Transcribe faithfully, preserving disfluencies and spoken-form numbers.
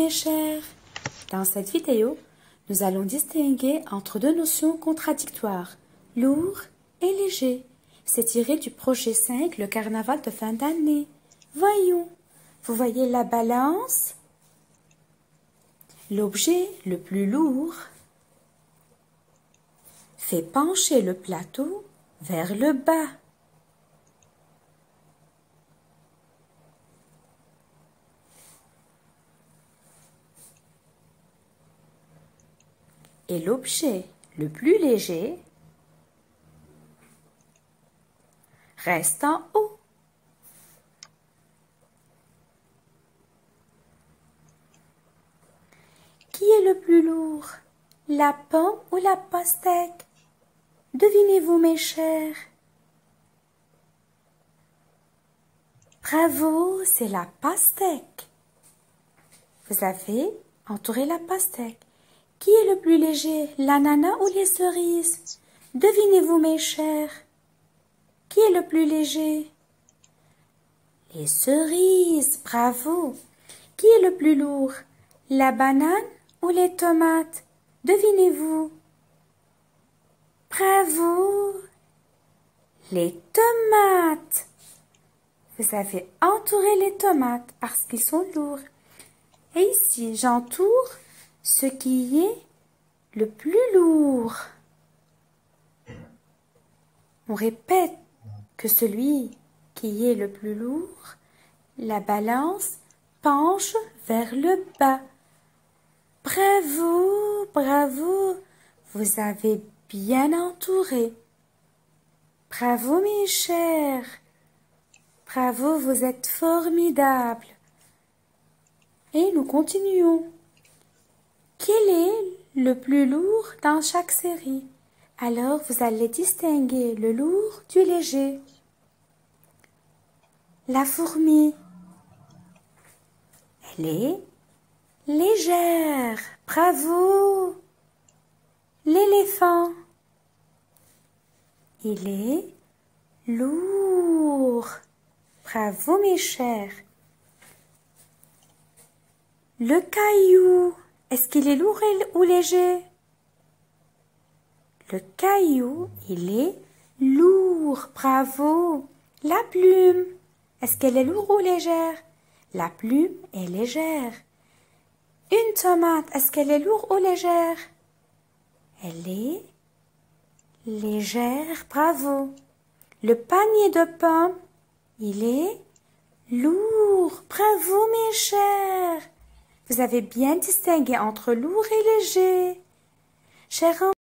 mes chers. Dans cette vidéo, nous allons distinguer entre deux notions contradictoires, lourd et léger. C'est tiré du projet cinq, le carnaval de fin d'année. Voyons, vous voyez la balance? L'objet le plus lourd fait pencher le plateau vers le bas. Et l'objet le plus léger reste en haut. Qui est le plus lourd, la pomme ou la pastèque? Devinez-vous, mes chers? Bravo, c'est la pastèque. Vous avez entouré la pastèque. Qui est le plus léger, l'ananas ou les cerises? Devinez-vous, mes chers? Qui est le plus léger? Les cerises, bravo. Qui est le plus lourd, la banane ou les tomates? Devinez-vous? Bravo, les tomates. Vous avez entouré les tomates parce qu'ils sont lourds. Et ici, j'entoure ce qui est le plus lourd. On répète que celui qui est le plus lourd, la balance penche vers le bas. Bravo, bravo, vous avez bien entouré. Bravo, mes chers. Bravo, vous êtes formidables. Et nous continuons. Quel est le plus lourd dans chaque série? Alors, vous allez distinguer le lourd du léger. La fourmi, elle est légère. Bravo. L'éléphant, il est lourd. Bravo, mes chers. Le caillou, est-ce qu'il est lourd ou léger? Le caillou, il est lourd. Bravo. La plume, est-ce qu'elle est lourde ou légère? La plume est légère. Une tomate, est-ce qu'elle est lourde ou légère? Elle est légère. Bravo. Le panier de pommes, il est lourd. Bravo, mes chers. Vous avez bien distingué entre lourd et léger. Chers